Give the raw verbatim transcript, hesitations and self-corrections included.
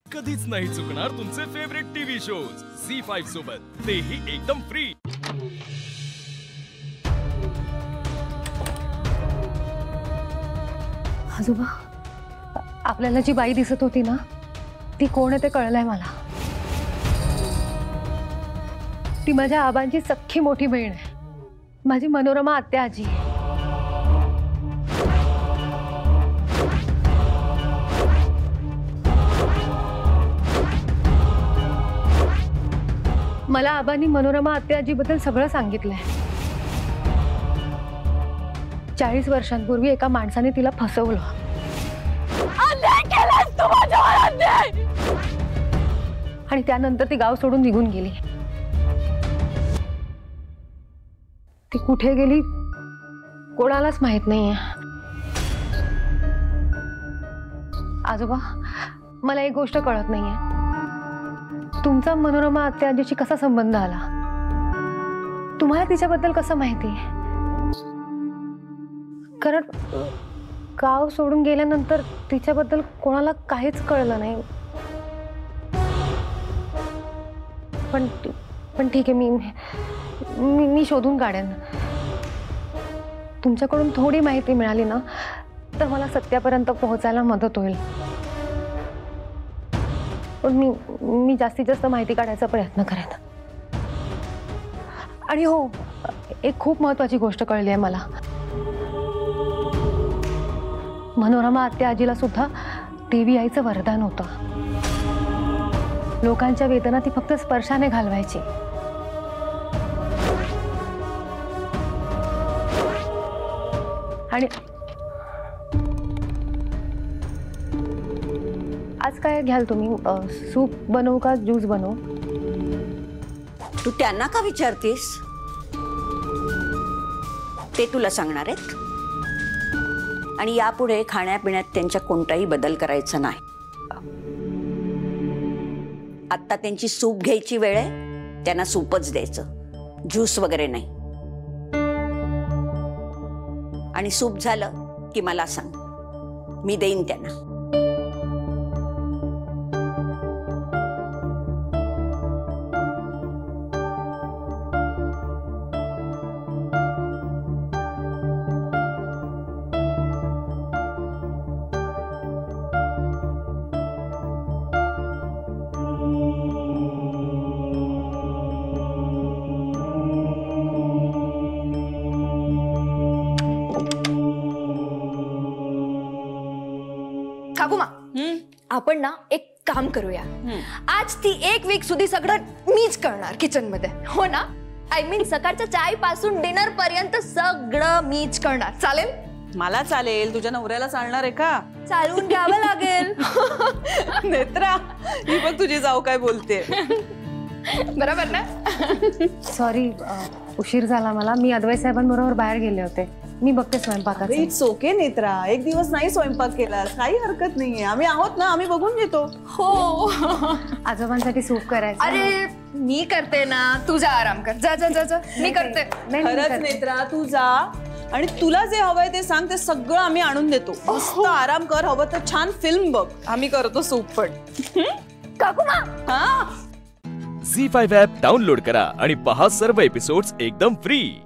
कधीच नाही चुकणार तुमचे favourite TV shows Zee five सोबत, तेही एकदम फ्री। आजोबा, आपल्याला जी बाई दिसत होती ना, ती कोण आहे ते कळलंय मला। ती माझ्या आबांची सख्खी मोठी बहीण आहे, माझी मनोरमा आत्या आजी। मला आबांनी मनोरमा आत्या आजी बद्दल सगळं सांगितलंय। चाळीस वर्षांपूर्वी एका माणसाने तिला फसवलं। आणि त्यानंतर ती गाव सोडून निघून गेली। ती कुठे गेली कोणालाच माहित नाहीये। आजोबा, मला एक गोष्ट कळत नाहीये, तुमचा मनोरमा आत्या आजीशी कसा संबंध आला? तुम्हाला तिच्याबद्दल कसं माहिती? कारण गाव सोडून गेल्यानंतर तिच्याबद्दल कोणाला काहीच कळलं नाही। पण पण ठीक आहे, मी मी, मी शोधून काढेन। तुमच्याकडून थोडी माहिती मिळाली ना, तर मला सत्यापर्यंत पोहोचायला मदत होईल। पण मी मी जास्तीत जास्त माहिती काढायचा प्रयत्न करेन। आणि हो, एक खूप महत्त्वाची गोष्ट कळली आहे मला। मनोरमा आत्या आजीला सुद्धा देवी आईचं वरदान होतं। लोकांच्या वेदना ती फक्त स्पर्शाने घालवायची। आणि आज काय घ्याल तुम्ही? सूप बनवू का ज्यूस बनवू? तू त्यांना का विचारतेस? ते तुला सांगणार आहेत। आणि यापुढे खाण्यापिण्यात त्यांच्या कोणताही बदल करायचा नाही। आत्ता त्यांची सूप घ्यायची वेळ आहे, त्यांना सूपच द्यायचं, ज्यूस वगैरे नाही। आणि सूप झालं की मला सांग, मी देईन त्यांना। काकूमा, आपण ना एक काम करूया। आज ती एक वीक सुधी सगळं मीच करणार किचन मध्ये, हो ना? आय मीन सकाळच्या चाय पासून डिनर पर्यंत सगळं मीच करणार। चालेल? मला चालेल, तुझ्या नवऱ्याला चालणार आहे का? चालवून घ्यावं लागेल। नेत्रा, ही बघ तुझी जाऊ काय बोलते। बरोबर ना? सॉरी, उशीर झाला मला। मी अद्वैत साहेबांबरोबर बाहेर गेले होते। मी बघते स्वयंपाकाचं। इट्स ओके नेत्रा, एक दिवस नाही स्वयंपाक केलास काही हरकत नाहीये, आम्ही आहोत ना, आम्ही बघून घेतो। हो, आजोबांसाठी सूप करायचं। अरे मी करते ना, तू जा आराम कर। जा जा जा जा, मी करते। खरंच नेत्रा, तू जा आणि तुला जे हवंय ते सांग, ते सगळं आम्ही आणून देतो। मस्त आराम कर, हवं तर छान फिल्म बघ, आम्ही करतो सूप पण। काकूमा, हा, झी फाइव्ह ॲप डाउनलोड करा आणि पहा सर्व एपिसोड्स एकदम फ्री।